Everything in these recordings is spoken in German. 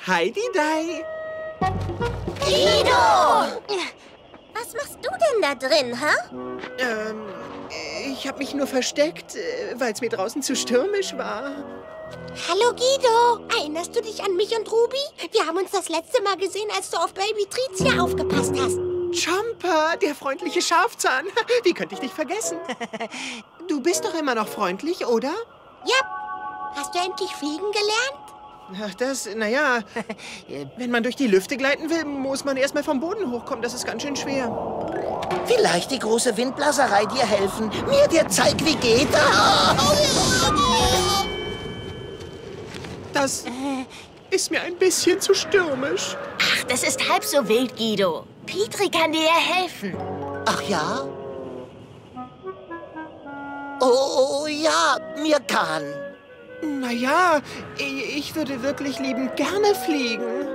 Heidi Dai. Guido! Was machst du denn da drin, ha? Ich habe mich nur versteckt, weil es mir draußen zu stürmisch war. Hallo, Guido. Erinnerst du dich an mich und Ruby? Wir haben uns das letzte Mal gesehen, als du auf Baby Tricia aufgepasst hast. Chomper, der freundliche Schafzahn. Wie könnte ich dich vergessen? Du bist doch immer noch freundlich, oder? Ja. Hast du endlich fliegen gelernt? Ach, naja, wenn man durch die Lüfte gleiten will, muss man erstmal vom Boden hochkommen. Das ist ganz schön schwer. Vielleicht die große Windblaserei dir helfen. Mir dir zeigt, wie geht. Das ist mir ein bisschen zu stürmisch. Ach, das ist halb so wild, Guido. Petri kann dir ja helfen. Ach ja? Oh ja, mir kann. Naja, ich würde wirklich liebend gerne fliegen.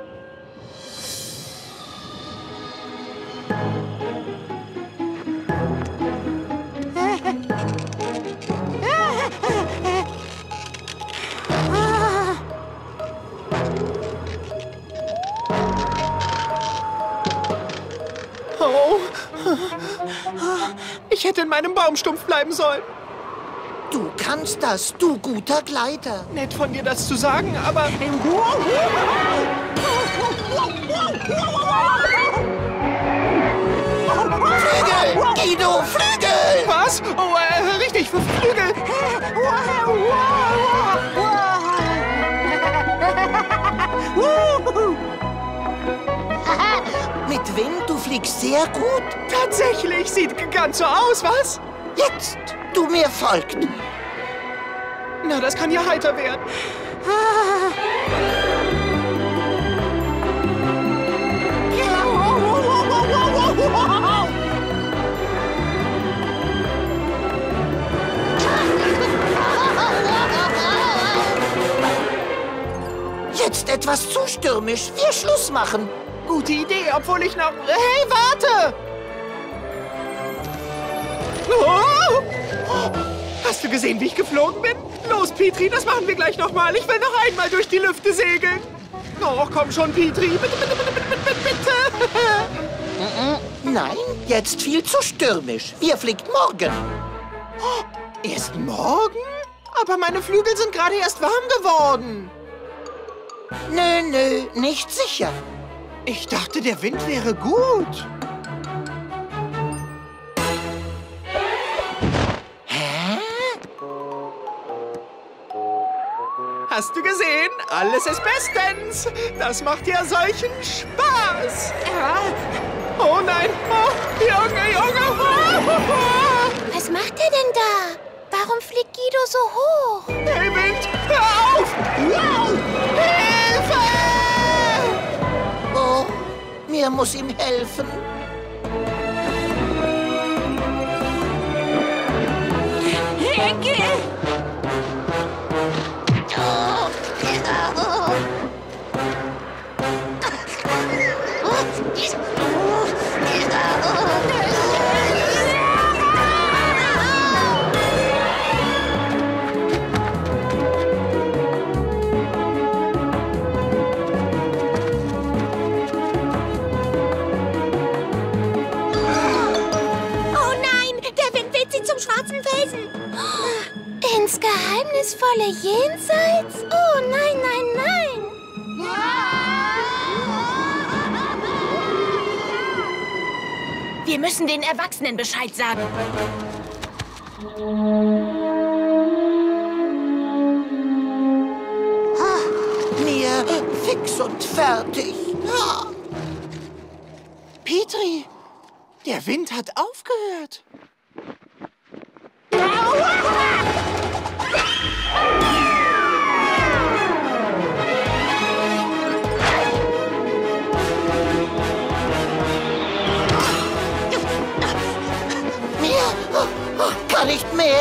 Oh, ich hätte in meinem Baumstumpf bleiben sollen. Du kannst das, du guter Gleiter. Nett von dir, das zu sagen, aber... Flügel! Guido, Flügel! Was? Oh, richtig, Flügel. Mit Wind, du fliegst sehr gut. Tatsächlich, sieht ganz so aus, was? Jetzt, du mir folgt. Na, das kann ja heiter werden. Jetzt etwas zu stürmisch. Wir Schluss machen. Gute Idee, obwohl ich noch... Hey, warte! Oh! Hast du gesehen, wie ich geflogen bin? Los, Petri, das machen wir gleich nochmal. Ich will noch einmal durch die Lüfte segeln. Oh, komm schon, Petri. Bitte, bitte, bitte, bitte, bitte, bitte. Nein, jetzt viel zu stürmisch. Wir fliegt morgen. Erst morgen? Aber meine Flügel sind gerade erst warm geworden. Nö, nicht sicher. Ich dachte, der Wind wäre gut. Hast du gesehen? Alles ist bestens. Das macht ja solchen Spaß. Ja. Oh nein. Oh, Junge. Was macht er denn da? Warum fliegt Guido so hoch? Hey, Wind, hör auf! Wow! Hilfe! Oh, mir muss ihm helfen. Zum schwarzen Felsen. Ins geheimnisvolle Jenseits? Oh, nein, nein, nein. Wir müssen den Erwachsenen Bescheid sagen. Mir fix und fertig. Petri, der Wind hat aufgehört. Kann nicht mehr.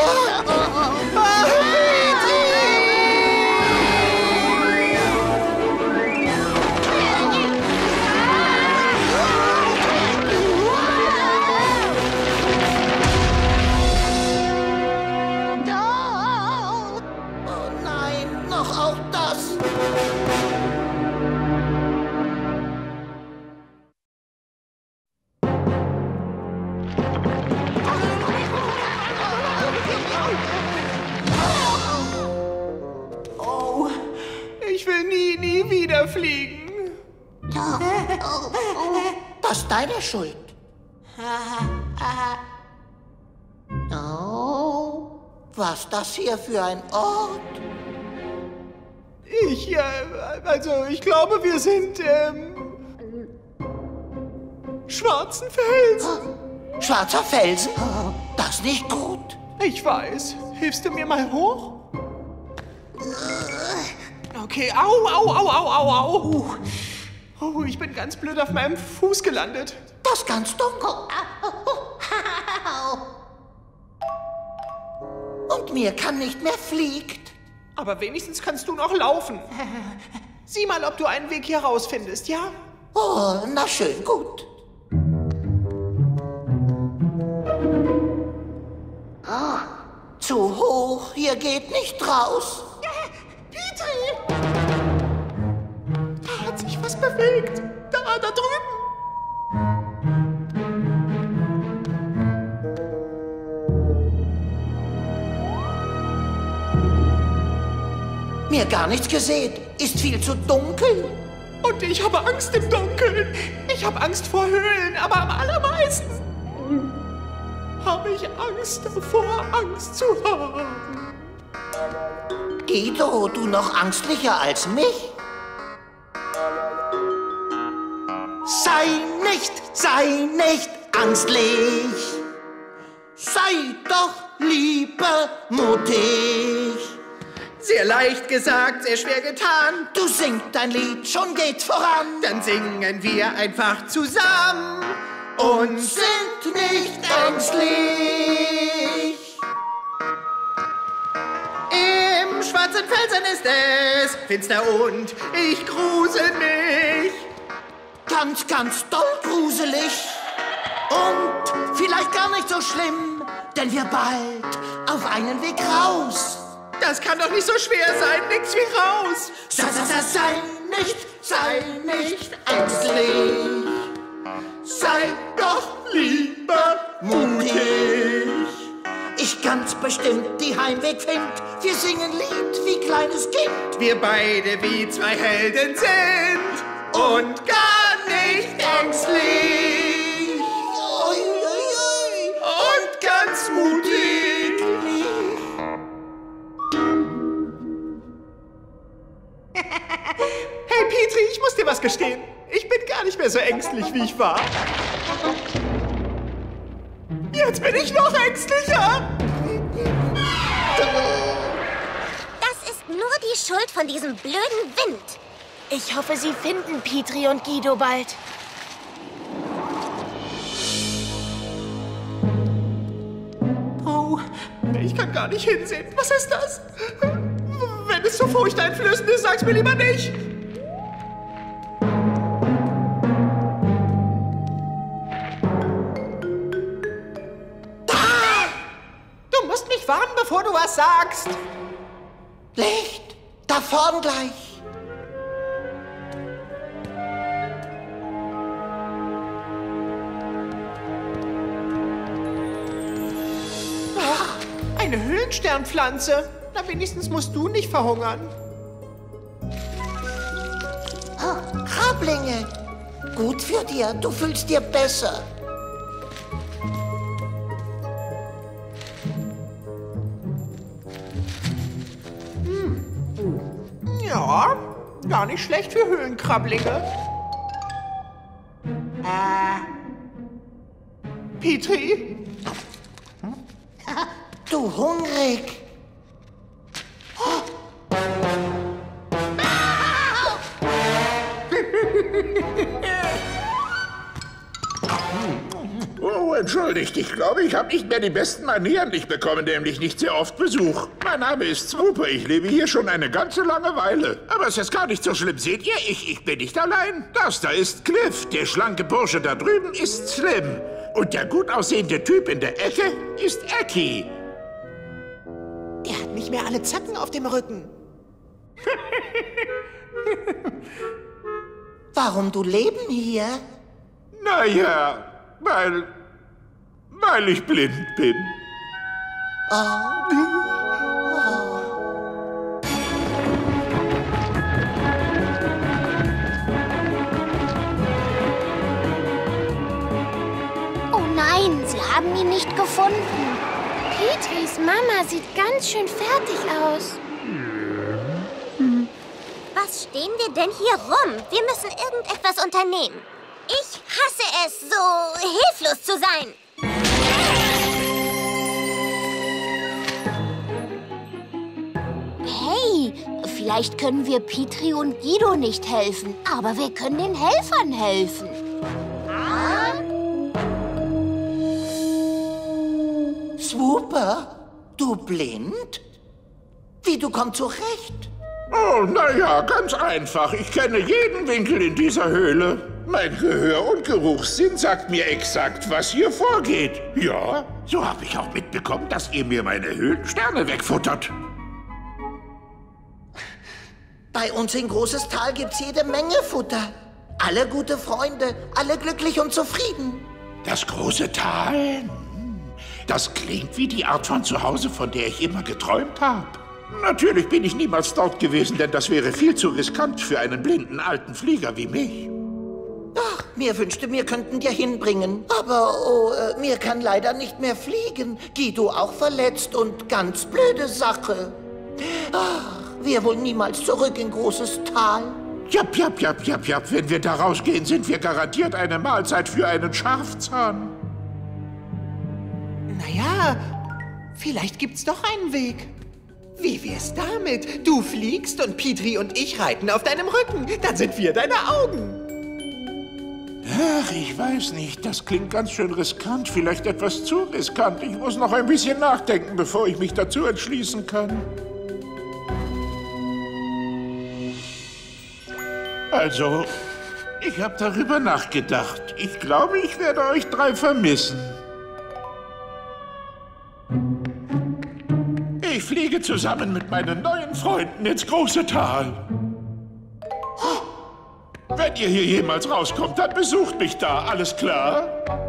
Oh nein, noch auch das. die nie wieder fliegen. Das ist deine Schuld. Oh, was das hier für ein Ort? Ich glaube, wir sind, schwarzen Felsen. Schwarzer Felsen? Das ist nicht gut. Ich weiß. Hilfst du mir mal hoch? Okay, au. Oh, ich bin ganz blöd auf meinem Fuß gelandet. Das ist ganz dunkel. Und mir kann nicht mehr fliegt. Aber wenigstens kannst du noch laufen. Sieh mal, ob du einen Weg hier rausfindest, ja? Oh, na schön, gut. Zu hoch, hier geht nicht raus. Petrie! Da hat sich was bewegt. Da drüben. Mir gar nichts gesehen. Ist viel zu dunkel. Und ich habe Angst im Dunkeln. Ich habe Angst vor Höhlen, aber am allermeisten habe ich Angst davor, Angst zu haben. Guido, du noch angstlicher als mich? Sei nicht angstlich. Sei doch lieber mutig. Sehr leicht gesagt, sehr schwer getan. Du singst dein Lied, schon geht's voran. Dann singen wir einfach zusammen Und sind nicht ängstlich. Im schwarzen Felsen ist es finster und ich grusel mich. Ganz, ganz doll gruselig. Und vielleicht gar nicht so schlimm, denn wir bald auf einen Weg raus. Das kann doch nicht so schwer sein, nix wie raus. Sei nicht ängstlich. Sei doch lieber mutig. Ich ganz bestimmt die Heimweg find. Wir singen Lied wie kleines Kind. Wir beide wie zwei Helden sind und gar nicht ängstlich. Ui, ui, ui. Und ganz mutig. Hey Petrie, ich muss dir was gestehen. Ich bin gar nicht mehr so ängstlich, wie ich war. Jetzt bin ich noch ängstlicher. Das ist nur die Schuld von diesem blöden Wind. Ich hoffe, Sie finden Petrie und Guido bald. Oh, ich kann gar nicht hinsehen. Was ist das? Wenn es so furchteinflößend ist, sag's mir lieber nicht. Du musst mich warnen, bevor du was sagst. Licht, da vorn gleich. Eine Höhlensternpflanze. Na, wenigstens musst du nicht verhungern. Krablinge. Gut für dir, du fühlst dir besser. Ja, gar nicht schlecht für Höhlenkrablinge. Petrie? Du hungrig. Oh, entschuldigt, ich glaube, ich habe nicht mehr die besten Manieren. Ich bekomme nämlich nicht sehr oft Besuch. Mein Name ist Swooper, ich lebe hier schon eine ganze lange Weile. Aber es ist gar nicht so schlimm, seht ihr? Ich bin nicht allein. Das da ist Cliff, der schlanke Bursche da drüben ist Slim. Und der gut aussehende Typ in der Ecke ist Ecki. Der hat nicht mehr alle Zacken auf dem Rücken. Warum du leben hier? Naja, weil ich blind bin. Mama sieht ganz schön fertig aus. Was stehen wir denn hier rum? Wir müssen irgendetwas unternehmen. Ich hasse es, so hilflos zu sein. Hey, vielleicht können wir Petrie und Guido nicht helfen, aber wir können den Helfern helfen. Swooper, du blind? Wie, du kommst zurecht? Oh, naja, ganz einfach. Ich kenne jeden Winkel in dieser Höhle. Mein Gehör- und Geruchssinn sagt mir exakt, was hier vorgeht. Ja, so habe ich auch mitbekommen, dass ihr mir meine Höhlensterne wegfuttert. Bei uns in Großes Tal gibt's jede Menge Futter. Alle gute Freunde, alle glücklich und zufrieden. Das große Tal? Das klingt wie die Art von Zuhause, von der ich immer geträumt habe. Natürlich bin ich niemals dort gewesen, denn das wäre viel zu riskant für einen blinden alten Flieger wie mich. Ach, mir wünschte, wir könnten dir hinbringen. Aber, mir kann leider nicht mehr fliegen. Guido auch verletzt und ganz blöde Sache. Ach, wir wohl niemals zurück in Großes Tal. Jap. Wenn wir da rausgehen, sind wir garantiert eine Mahlzeit für einen Schafzahn. Naja, vielleicht gibt's doch einen Weg. Wie wär's damit? Du fliegst und Petrie und ich reiten auf deinem Rücken. Dann sind wir deine Augen. Ach, ich weiß nicht. Das klingt ganz schön riskant. Vielleicht etwas zu riskant. Ich muss noch ein bisschen nachdenken, bevor ich mich dazu entschließen kann. Also, ich habe darüber nachgedacht. Ich glaube, ich werde euch 3 vermissen. Ich fliege zusammen mit meinen neuen Freunden ins große Tal. Wenn ihr hier jemals rauskommt, dann besucht mich da. Alles klar?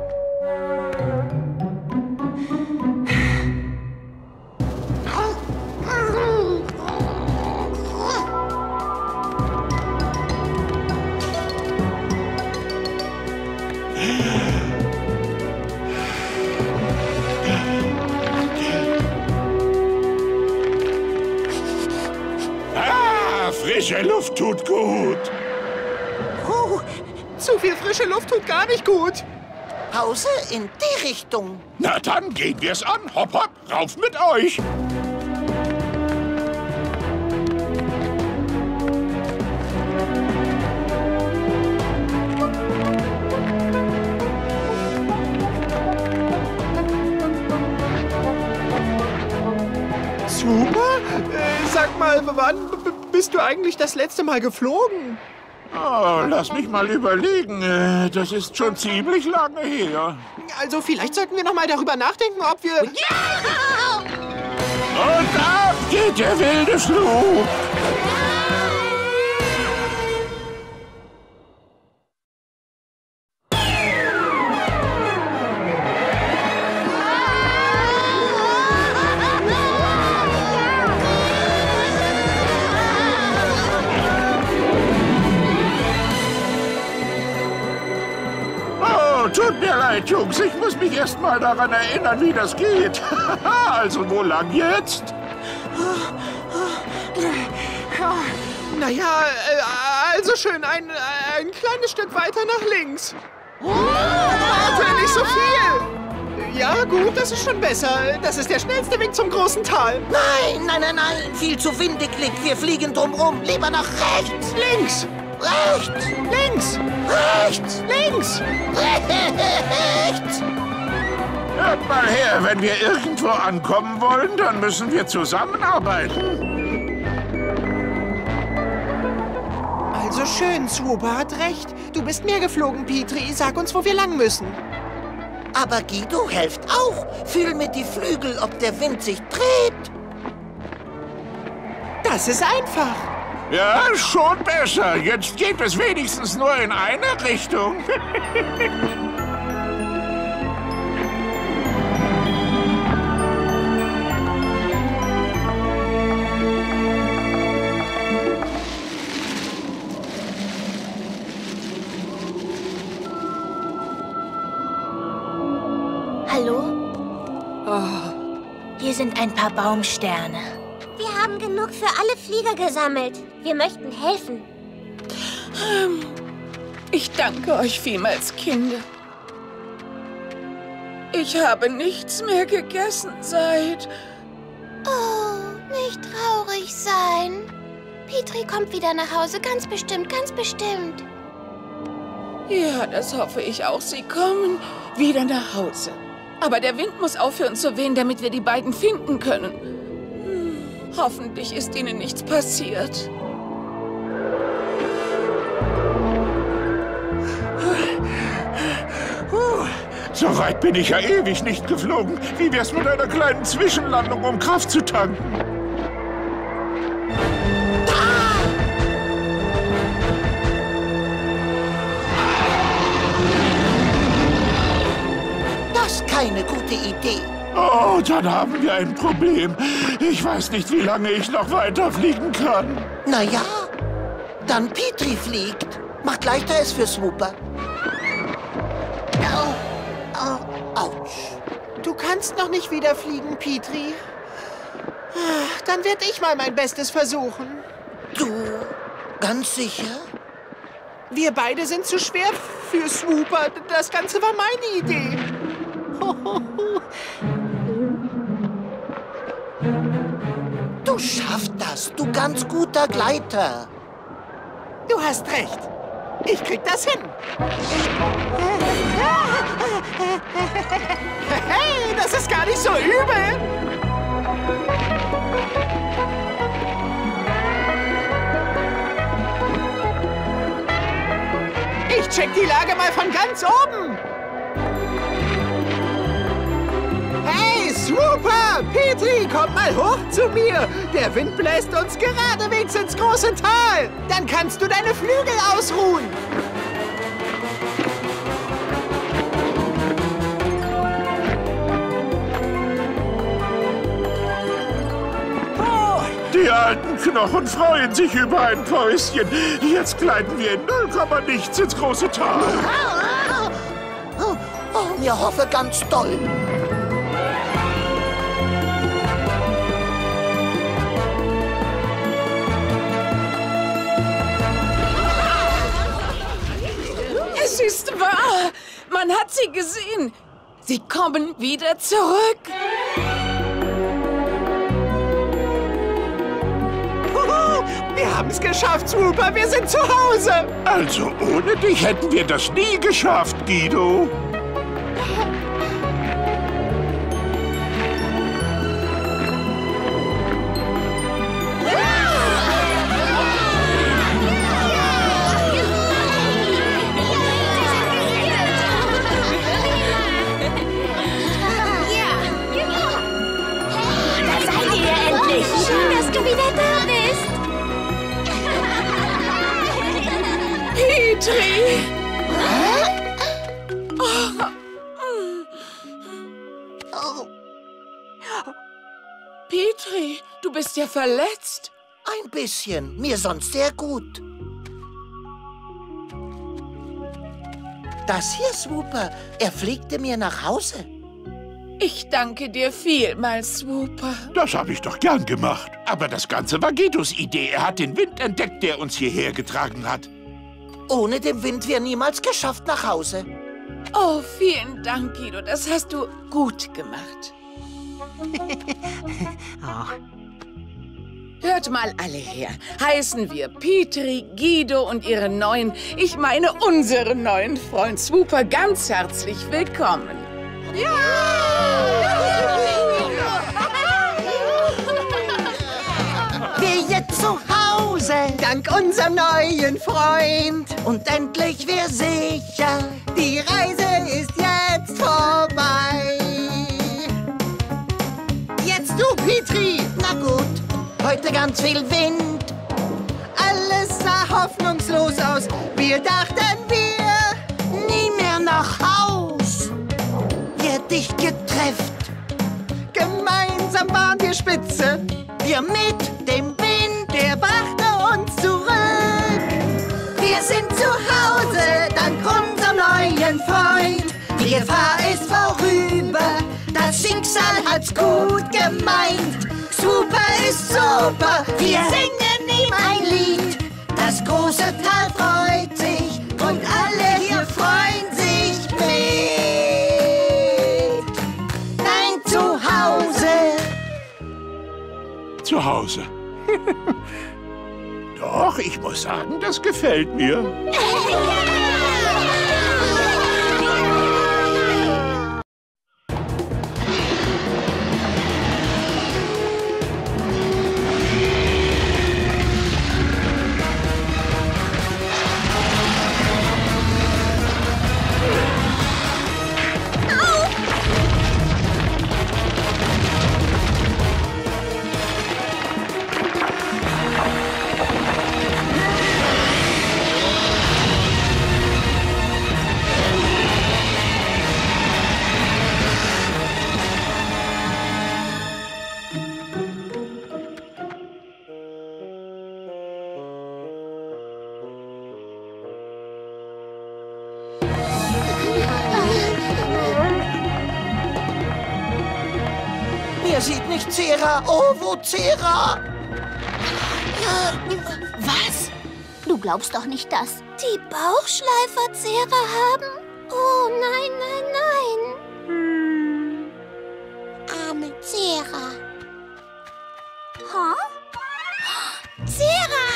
Frische Luft tut gut. Zu viel frische Luft tut gar nicht gut. Pause in die Richtung. Na dann gehen wir's an. Hopp, hopp, rauf mit euch. Super? Sag mal, wann bist du eigentlich das letzte Mal geflogen? Oh, lass mich mal überlegen. Das ist schon ziemlich lange her. Also vielleicht sollten wir noch mal darüber nachdenken, ob wir... Ja! Und ab geht der wilde Flug. Tut mir leid, Jungs. Ich muss mich erst mal daran erinnern, wie das geht. Also, wo lang jetzt? Naja, also schön, ein kleines Stück weiter nach links. Warte, nicht so viel. Ja, gut, das ist schon besser. Das ist der schnellste Weg zum großen Tal. Nein. Viel zu windig liegt. Wir fliegen drumrum. Lieber nach rechts. Links. Rechts. Links. Rechts. Links. Rechts. Hört mal her, wenn wir irgendwo ankommen wollen, dann müssen wir zusammenarbeiten. Also schön, Swooper hat recht. Du bist mehr geflogen, Petrie. Sag uns, wo wir lang müssen. Aber Guido hilft auch. Fühl mit die Flügel, ob der Wind sich dreht. Das ist einfach. Ja, schon besser. Jetzt geht es wenigstens nur in eine Richtung. Hallo? Hier sind ein paar Baumsterne. Wir haben genug für alle Flieger gesammelt. Wir möchten helfen. Ich danke euch vielmals, Kinder. Ich habe nichts mehr gegessen seit... Oh, nicht traurig sein. Petri kommt wieder nach Hause, ganz bestimmt, ganz bestimmt. Ja, das hoffe ich auch. Sie kommen wieder nach Hause. Aber der Wind muss aufhören zu wehen, damit wir die beiden finden können. Hoffentlich ist ihnen nichts passiert. So weit bin ich ja ewig nicht geflogen. Wie wär's mit einer kleinen Zwischenlandung, um Kraft zu tanken? Das ist keine gute Idee. Oh, dann haben wir ein Problem. Ich weiß nicht, wie lange ich noch weiter fliegen kann. Na ja, dann Petri fliegt. Macht leichter es für Swooper. Autsch. Du kannst noch nicht wieder fliegen, Petri. Dann werde ich mal mein Bestes versuchen. Du, ganz sicher? Wir beide sind zu schwer für Swooper. Das Ganze war meine Idee. Du schaffst das, du ganz guter Gleiter. Du hast recht. Ich krieg das hin. Hey, das ist gar nicht so übel. Ich check die Lage mal von ganz oben. Hey, Swooper! Petri, komm mal hoch zu mir. Der Wind bläst uns geradewegs ins große Tal. Dann kannst du deine Flügel ausruhen. Die alten Knochen freuen sich über ein Päuschen. Jetzt gleiten wir in 0, nichts ins große Tal. Oh, mir hoffe ganz doll. Es ist wahr! Man hat sie gesehen. Sie kommen wieder zurück. Wir haben es geschafft, Swooper. Wir sind zu Hause. Also ohne dich hätten wir das nie geschafft, Guido. Da seid ihr ja endlich. Schön, dass du wieder da bist. Petri! Petri, du bist ja verletzt. Ein bisschen, mir sonst sehr gut. Das hier, Swooper, er fliegte mir nach Hause. Ich danke dir vielmals, Swooper. Das habe ich doch gern gemacht. Aber das Ganze war Guidos Idee. Er hat den Wind entdeckt, der uns hierher getragen hat. Ohne den Wind wäre niemals geschafft nach Hause. Oh, vielen Dank, Guido. Das hast du gut gemacht. Hört mal alle her. Heißen wir Petri, Guido und ihren neuen, ich meine unseren neuen Freund Swooper ganz herzlich willkommen. Wir jetzt zu Hause, Dank unserem neuen Freund. und endlich wir sicher. Die Reise ist jetzt vorbei. Jetzt du, Petri. Na gut, heute ganz viel Wind. Alles sah hoffnungslos aus. Wir dachten, wir Nie mehr nach Haus. Wir dich getrefft. gemeinsam waren wir spitze. Wir mit dem Wind. Der brachte uns zurück. Wir sind zu Hause, dank unserem neuen Freund. Die Gefahr ist vorüber, das Schicksal hat hat's gut gemeint. Super ist super, wir singen ihm ein Lied. Das große Tal freut sich und alle hier freuen sich mit. Dein Zuhause. Zu Hause. Doch, ich muss sagen, das gefällt mir. Mir sieht nicht Zera. Oh, wo Zera? Was? Du glaubst doch nicht das. Die Bauchschleifer Zera haben? Oh, nein, nein, nein. Arme Zera. Huh? Zera!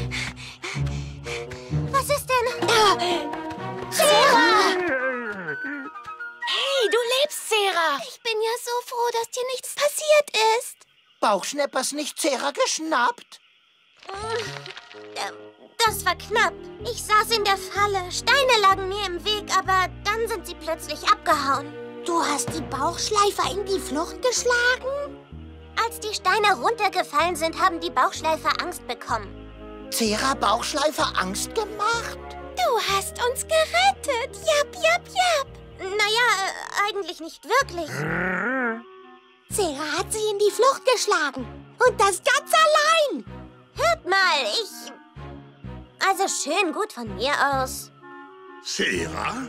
Was ist denn? Zera! Hey, du lebst, Zera. Ich bin ja so froh, dass dir nichts passiert ist. Bauchschneppers nicht Zera geschnappt? Das war knapp. Ich saß in der Falle. Steine lagen mir im Weg, aber dann sind sie plötzlich abgehauen. Du hast die Bauchschleifer in die Flucht geschlagen? Als die Steine runtergefallen sind, haben die Bauchschleifer Angst bekommen. Zera Bauchschleifer Angst gemacht? Du hast uns gerettet. Jap, jap, jap. Naja, eigentlich nicht wirklich. Zera hat sie in die Flucht geschlagen. Und das ganz allein. Hört mal, Also schön gut von mir aus. Zera?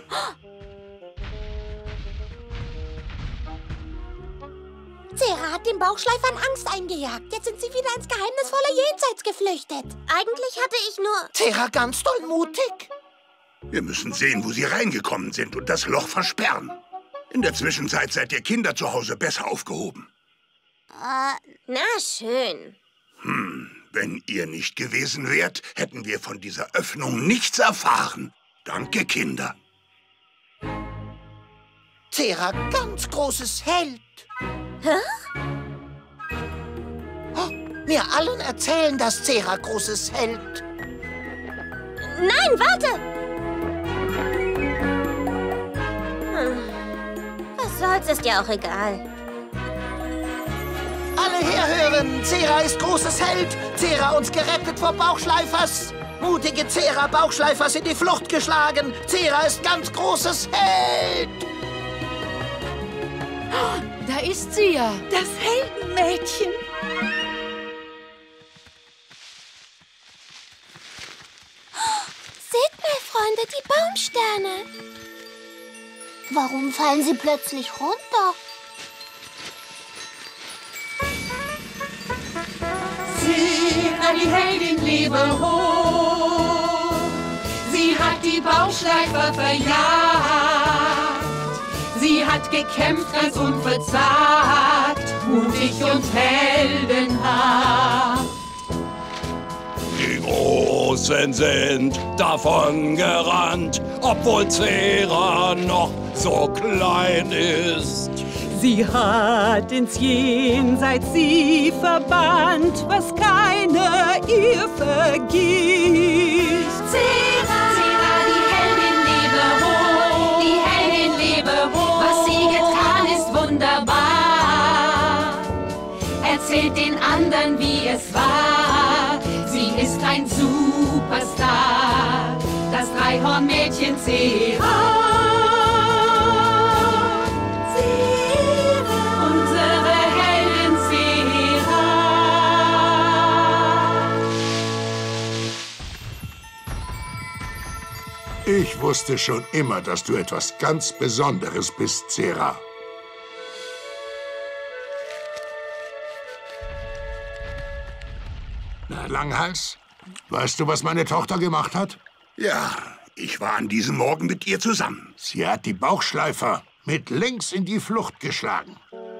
Zera hat den Bauchschleifern Angst eingejagt. Jetzt sind sie wieder ins geheimnisvolle Jenseits geflüchtet. Eigentlich hatte ich nur... Zera ganz doll mutig? Wir müssen sehen, wo Sie reingekommen sind und das Loch versperren. In der Zwischenzeit seid ihr Kinder zu Hause besser aufgehoben. Na schön. Wenn ihr nicht gewesen wärt, hätten wir von dieser Öffnung nichts erfahren. Danke, Kinder. Zera ganz großes Held. Hä? Oh, mir allen erzählen, dass Zera großes Held. Nein, warte! Was soll's, ist ja auch egal. Alle herhören! Zera ist großes Held! Zera uns gerettet vor Bauchschleifers! Mutige Zera Bauchschleifers in die Flucht geschlagen! Zera ist ganz großes Held! Da ist sie ja. Das Heldenmädchen. Seht mal, Freunde, die Baumsterne. Warum fallen sie plötzlich runter? Zera, die Heldin, lebe hoch. Sie hat die Bauchschleifer verjagt. Sie hat gekämpft ganz unverzagt, mutig und heldenhaft. Die Großen sind davon gerannt, obwohl Zera noch so klein ist. Sie hat ins Jenseits sie verbannt, was keiner ihr vergisst. Zera, die Heldin, lebe hoch. Die Heldin, lebe hoch. Was sie getan ist wunderbar. Erzählt den anderen, wie es war. Sie ist ein Superstar. Das Dreihornmädchen Zera. Ich wusste schon immer, dass du etwas ganz Besonderes bist, Zera. Langhals, weißt du, was meine Tochter gemacht hat? Ja, ich war an diesem Morgen mit ihr zusammen. Sie hat die Bauchschleifer mit links in die Flucht geschlagen.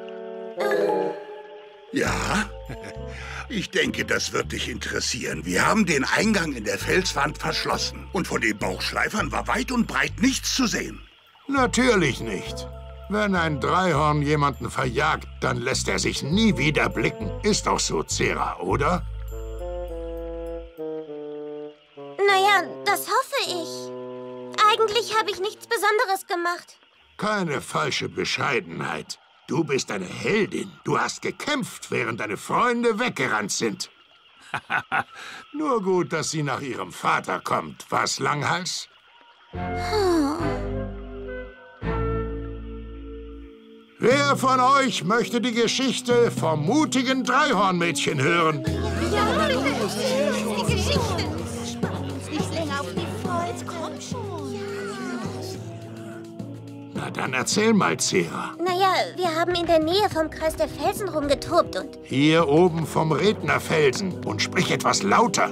Ja? Ich denke, das wird dich interessieren. Wir haben den Eingang in der Felswand verschlossen. Und von den Bauchschleifern war weit und breit nichts zu sehen. Natürlich nicht. Wenn ein Dreihorn jemanden verjagt, dann lässt er sich nie wieder blicken. Ist doch so, Zera, oder? Naja, das hoffe ich. Eigentlich habe ich nichts Besonderes gemacht. Keine falsche Bescheidenheit. Du bist eine Heldin. Du hast gekämpft, während deine Freunde weggerannt sind. Nur gut, dass sie nach ihrem Vater kommt. Was, Langhals? Wer von euch möchte die Geschichte vom mutigen Dreihornmädchen hören? Ja, die Geschichte. Spann uns nicht länger auf die Folge. Komm schon. Na dann erzähl mal, Zera. Naja, wir haben in der Nähe vom Kreis der Felsen rumgetobt und... Hier oben vom Rednerfelsen. Und sprich etwas lauter.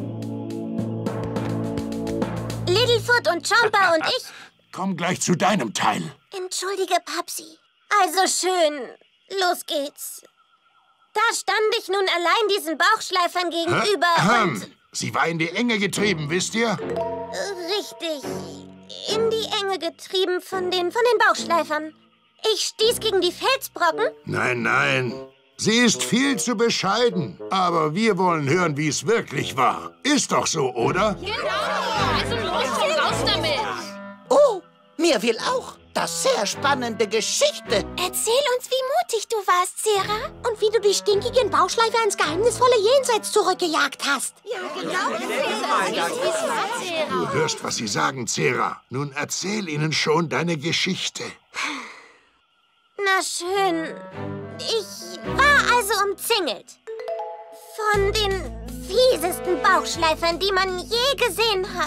Littlefoot und Chomper und ich... Komm gleich zu deinem Teil. Entschuldige, Papsi. Also schön. Los geht's. Da stand ich nun allein diesen Bauchschleifern gegenüber und... Sie war in die Enge getrieben, wisst ihr? Richtig. In die Enge getrieben von den Bauchschleifern. Ich stieß gegen die Felsbrocken. Nein, nein. Sie ist viel zu bescheiden. Aber wir wollen hören, wie es wirklich war. Ist doch so, oder? Ja, also los, raus damit. Oh, mir will auch. Das sehr spannende Geschichte. Erzähl uns, wie mutig du warst, Zera. Und wie du die stinkigen Bauchschleifer ins geheimnisvolle Jenseits zurückgejagt hast. Ja, genau. Du hörst, was sie sagen, Zera. Nun erzähl ihnen schon deine Geschichte. Na schön. Ich war also umzingelt. Von den fiesesten Bauchschleifern, die man je gesehen hat.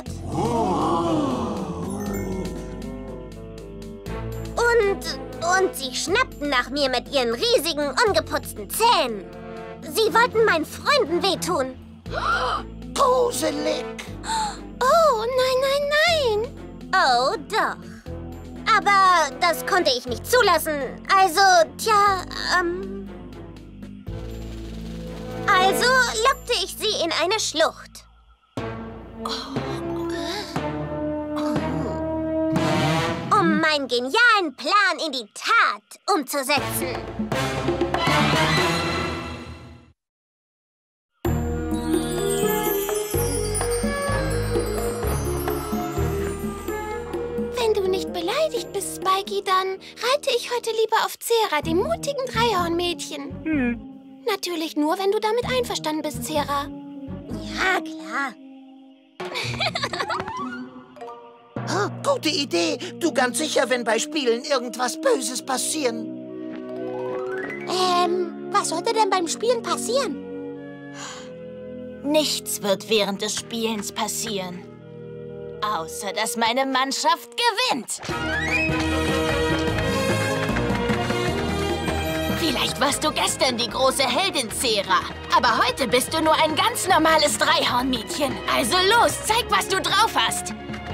Und sie schnappten nach mir mit ihren riesigen, ungeputzten Zähnen. Sie wollten meinen Freunden wehtun. Gruselig. Oh, nein. Oh, doch. Aber das konnte ich nicht zulassen. Also, Also lockte ich sie in eine Schlucht. Um meinen genialen Plan in die Tat umzusetzen. Wenn du nicht beleidigt bist, Spikey, dann reite ich heute lieber auf Zera, dem mutigen Dreihornmädchen. Natürlich nur, wenn du damit einverstanden bist, Zera. Ja, klar. Oh, gute Idee. Du ganz sicher, wenn bei Spielen irgendwas Böses passieren. Was sollte denn beim Spielen passieren? Nichts wird während des Spielens passieren. Außer, dass meine Mannschaft gewinnt. Vielleicht warst du gestern die große Heldin, Zera. Aber heute bist du nur ein ganz normales Dreihornmädchen. Also los, zeig, was du drauf hast.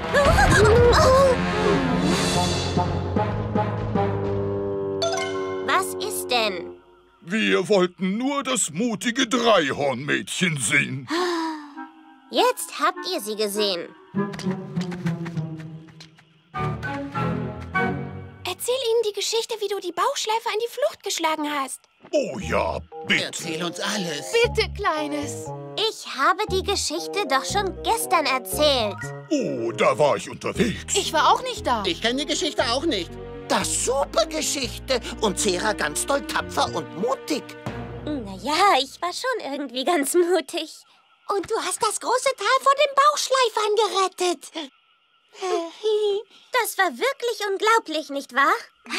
Was ist denn? Wir wollten nur das mutige Dreihornmädchen sehen. Jetzt habt ihr sie gesehen. Erzähl ihnen die Geschichte, wie du die Bauchschleifer in die Flucht geschlagen hast. Oh ja, bitte. Erzähl uns alles. Bitte, Kleines. Ich habe die Geschichte doch schon gestern erzählt. Oh, da war ich unterwegs. Ich war auch nicht da. Ich kenne die Geschichte auch nicht. Das super Geschichte. Und Zera ganz doll tapfer und mutig. Naja, ich war schon irgendwie ganz mutig. Und du hast das große Tal vor den Bauchschleifern gerettet. Das war wirklich unglaublich, nicht wahr?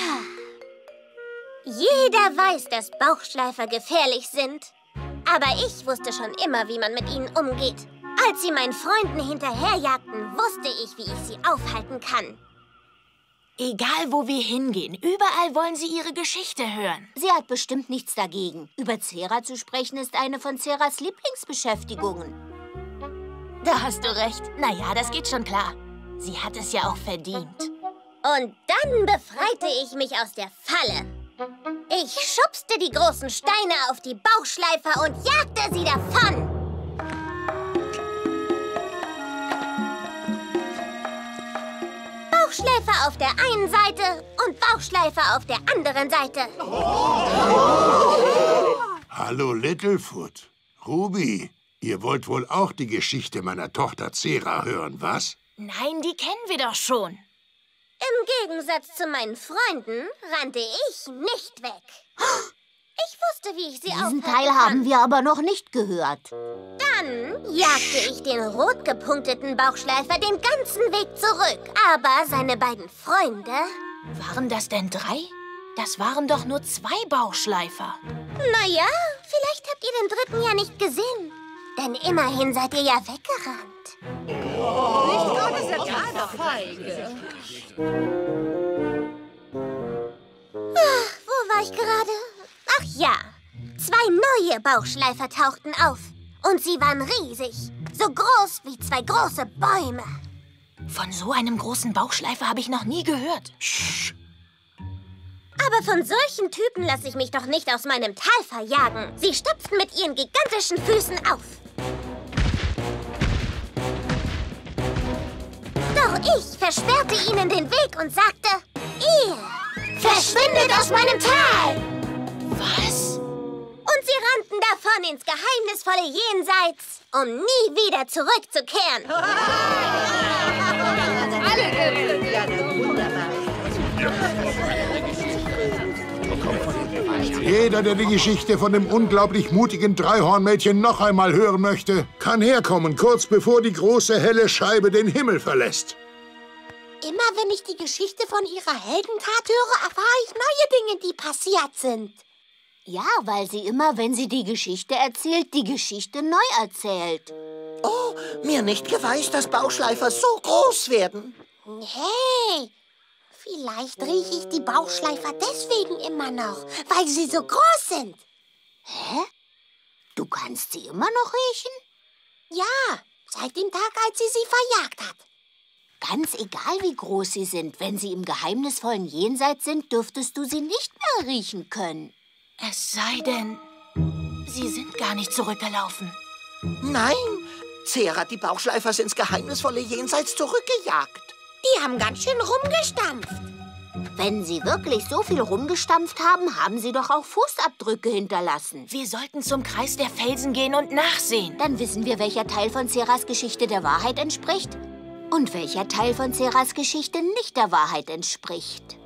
Jeder weiß, dass Bauchschleifer gefährlich sind. Aber ich wusste schon immer, wie man mit ihnen umgeht. Als sie meinen Freunden hinterherjagten, wusste ich, wie ich sie aufhalten kann. Egal, wo wir hingehen, überall wollen sie ihre Geschichte hören. Sie hat bestimmt nichts dagegen. Über Zera zu sprechen ist eine von Zeras Lieblingsbeschäftigungen. Da hast du recht. Naja, das geht schon klar. Sie hat es ja auch verdient. Und dann befreite ich mich aus der Falle. Ich schubste die großen Steine auf die Bauchschleifer und jagte sie davon. Bauchschleifer auf der einen Seite und Bauchschleifer auf der anderen Seite. Hallo, Littlefoot. Ruby, ihr wollt wohl auch die Geschichte meiner Tochter Zera hören, was? Nein, die kennen wir doch schon. Im Gegensatz zu meinen Freunden rannte ich nicht weg. Ich wusste, wie ich sie aufhalten kann. Diesen Teil haben wir aber noch nicht gehört. Dann jagte ich den rot gepunkteten Bauchschleifer den ganzen Weg zurück. Aber seine beiden Freunde... Waren das denn 3? Das waren doch nur 2 Bauchschleifer. Naja, vielleicht habt ihr den 3. ja nicht gesehen. Denn immerhin seid ihr ja weggerannt. Wo war ich gerade? Ach ja, 2 neue Bauchschleifer tauchten auf. Und sie waren riesig, so groß wie 2 große Bäume. Von so einem großen Bauchschleifer habe ich noch nie gehört. Psst. Aber von solchen Typen lasse ich mich doch nicht aus meinem Tal verjagen. Sie stapften mit ihren gigantischen Füßen auf. Doch ich versperrte ihnen den Weg und sagte, ihr verschwindet aus meinem Tal! Was? Und sie rannten davon ins geheimnisvolle Jenseits, um nie wieder zurückzukehren. Jeder, der die Geschichte von dem unglaublich mutigen Dreihornmädchen noch einmal hören möchte, kann herkommen, kurz bevor die große helle Scheibe den Himmel verlässt. Immer wenn ich die Geschichte von ihrer Heldentat höre, erfahre ich neue Dinge, die passiert sind. Ja, weil sie immer, wenn sie die Geschichte erzählt, die Geschichte neu erzählt. Oh, mir nicht geweißt, dass Bauchschleifer so groß werden. Hey, vielleicht rieche ich die Bauchschleifer deswegen immer noch, weil sie so groß sind. Hä? Du kannst sie immer noch riechen? Ja, seit dem Tag, als sie verjagt hat. Ganz egal, wie groß sie sind, wenn sie im geheimnisvollen Jenseits sind, dürftest du sie nicht mehr riechen können. Es sei denn, sie sind gar nicht zurückgelaufen. Nein, Zera hat die Bauchschleifers ins geheimnisvolle Jenseits zurückgejagt. Die haben ganz schön rumgestampft. Wenn sie wirklich so viel rumgestampft haben, haben sie doch auch Fußabdrücke hinterlassen. Wir sollten zum Kreis der Felsen gehen und nachsehen. Dann wissen wir, welcher Teil von Zeras Geschichte der Wahrheit entspricht und welcher Teil von Zeras Geschichte nicht der Wahrheit entspricht.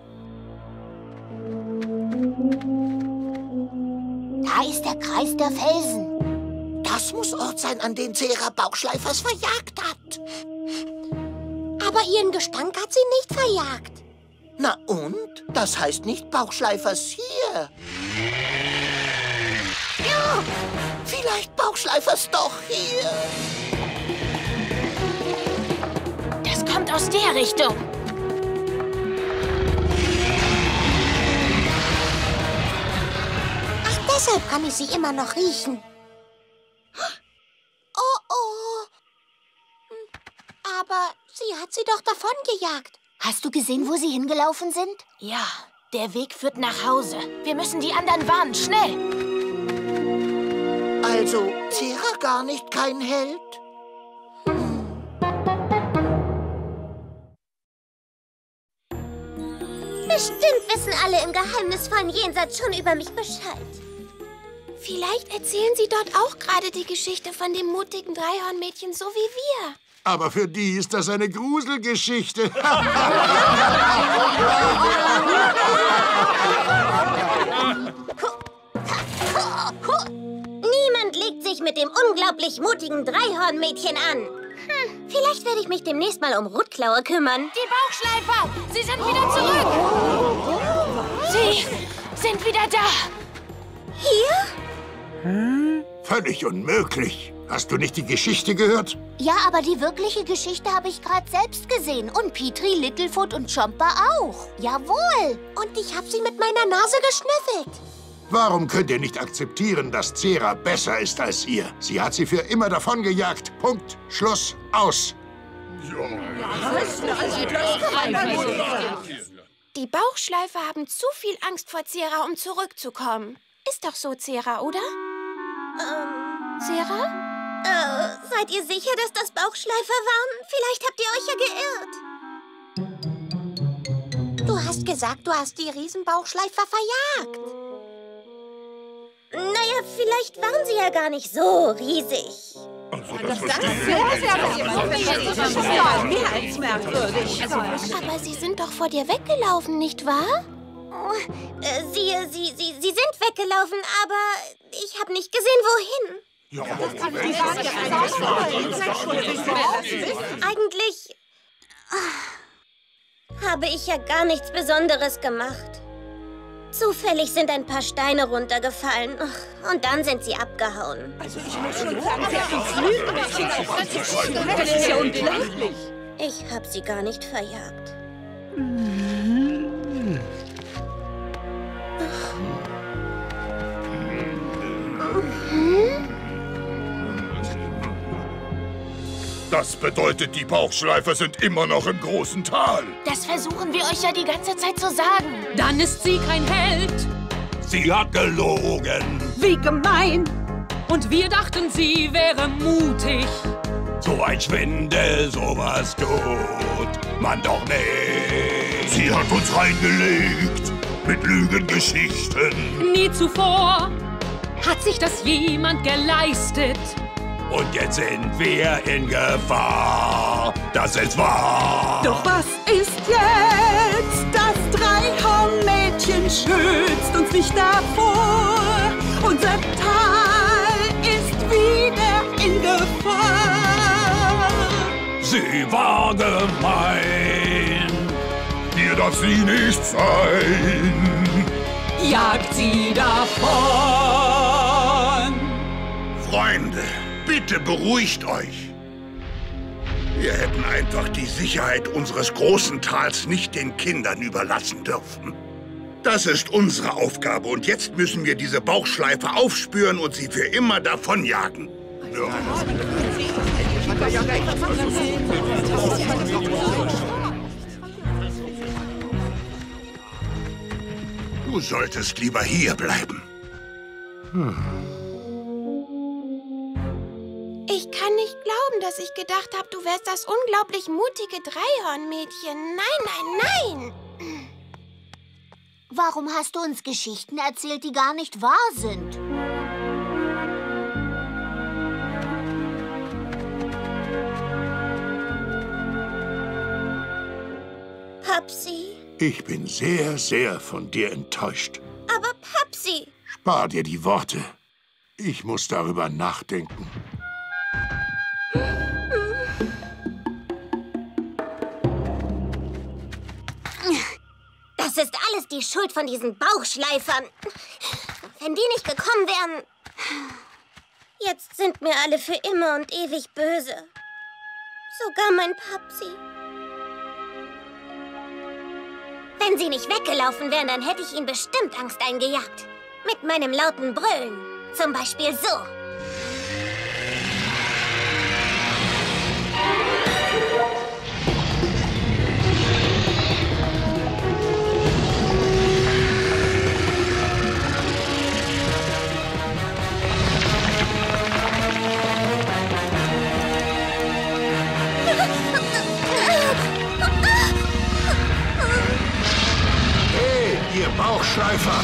Da ist der Kreis der Felsen. Das muss Ort sein, an den Zera Bauchschleifers verjagt hat. Aber ihren Gestank hat sie nicht verjagt. Na und? Das heißt nicht Bauchschleifers hier. Ja, vielleicht Bauchschleifers doch hier. Das kommt aus der Richtung. Ach, deshalb kann ich sie immer noch riechen. Oh, oh. Aber sie hat sie doch davongejagt. Hast du gesehen, wo sie hingelaufen sind? Ja, der Weg führt nach Hause. Wir müssen die anderen warnen, schnell. Also, Zera gar nicht kein Held? Bestimmt wissen alle im geheimnisvollen Jenseits schon über mich Bescheid. Vielleicht erzählen sie dort auch gerade die Geschichte von dem mutigen Dreihornmädchen, so wie wir. Aber für die ist das eine Gruselgeschichte. Niemand legt sich mit dem unglaublich mutigen Dreihornmädchen an. Vielleicht werde ich mich demnächst mal um Rotklaue kümmern. Die Bauchschleifer! Sie sind wieder zurück! Sie sind wieder da! Hier? Völlig unmöglich. Hast du nicht die Geschichte gehört? Ja, aber die wirkliche Geschichte habe ich gerade selbst gesehen. Und Petrie, Littlefoot und Chomper auch. Jawohl. Und ich habe sie mit meiner Nase geschnüffelt. Warum könnt ihr nicht akzeptieren, dass Zera besser ist als ihr? Sie hat sie für immer davongejagt. Punkt. Schluss. Aus. Die Bauchschleifer haben zu viel Angst vor Zera, um zurückzukommen. Ist doch so, Zera, oder? Zera? Seid ihr sicher, dass das Bauchschleifer waren? Vielleicht habt ihr euch ja geirrt. Du hast gesagt, du hast die Riesenbauchschleifer verjagt. Naja, vielleicht waren sie ja gar nicht so riesig. Mehr als merkwürdig. Aber sie sind doch vor dir weggelaufen, nicht wahr? Sie sind weggelaufen, aber ich habe nicht gesehen, wohin. Eigentlich habe ich ja gar nichts Besonderes gemacht. Zufällig sind ein paar Steine runtergefallen und dann sind sie abgehauen. Also ich muss schon sagen, Sie haben uns lügen. Das ist ja unglaublich. Ich habe sie gar nicht verjagt. Das bedeutet, die Bauchschleifer sind immer noch im großen Tal. Das versuchen wir euch ja die ganze Zeit zu sagen. Dann ist sie kein Held. Sie hat gelogen. Wie gemein. Und wir dachten, sie wäre mutig. So ein Schwindel, sowas tut man doch nicht. Sie hat uns reingelegt mit Lügengeschichten. Nie zuvor hat sich das jemand geleistet. Und jetzt sind wir in Gefahr, das ist wahr. Doch was ist jetzt? Das Dreihornmädchen schützt uns nicht davor. Unser Tal ist wieder in Gefahr. Sie war gemein, ihr darf sie nicht sein. Jagt sie davon. Freunde, bitte beruhigt euch. Wir hätten einfach die Sicherheit unseres großen Tals nicht den Kindern überlassen dürfen. Das ist unsere Aufgabe und jetzt müssen wir diese Bauchschleife aufspüren und sie für immer davonjagen. Du solltest lieber hier bleiben. Ich kann nicht glauben, dass ich gedacht habe, du wärst das unglaublich mutige Dreihornmädchen. Nein, nein, nein! Warum hast du uns Geschichten erzählt, die gar nicht wahr sind? Papsi. Ich bin sehr, sehr von dir enttäuscht. Aber Papsi. Spar dir die Worte. Ich muss darüber nachdenken. Das ist alles die Schuld von diesen Bauchschleifern. Wenn die nicht gekommen wären... Jetzt sind mir alle für immer und ewig böse. Sogar mein Papsi. Wenn sie nicht weggelaufen wären, dann hätte ich ihnen bestimmt Angst eingejagt. Mit meinem lauten Brüllen. Zum Beispiel so. Hey, ihr Bauchschleifer!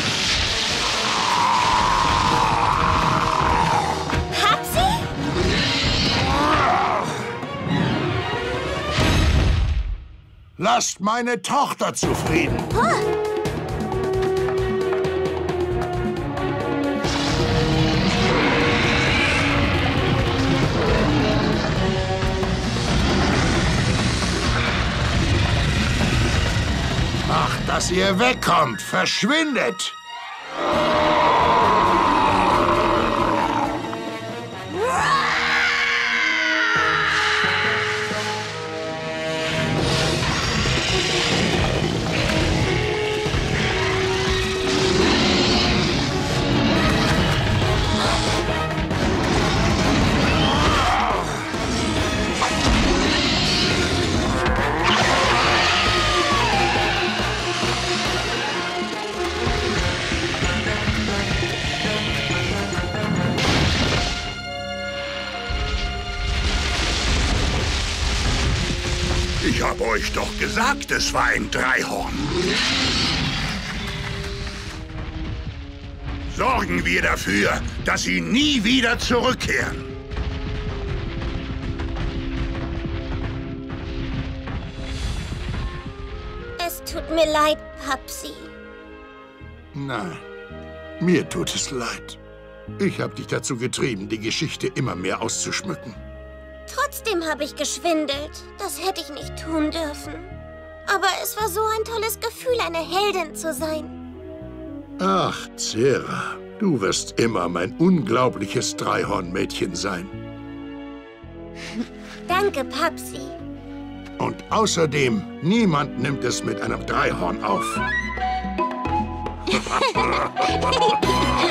Papsi? Lasst meine Tochter zufrieden. Macht, dass ihr wegkommt. Verschwindet! Ah! Ich habe euch doch gesagt, es war ein Dreihorn. Sorgen wir dafür, dass sie nie wieder zurückkehren. Es tut mir leid, Papsi. Nein, mir tut es leid. Ich habe dich dazu getrieben, die Geschichte immer mehr auszuschmücken. Trotzdem habe ich geschwindelt. Das hätte ich nicht tun dürfen. Aber es war so ein tolles Gefühl, eine Heldin zu sein. Ach, Zera, du wirst immer mein unglaubliches Dreihornmädchen sein. Danke, Papsi. Und außerdem, niemand nimmt es mit einem Dreihorn auf.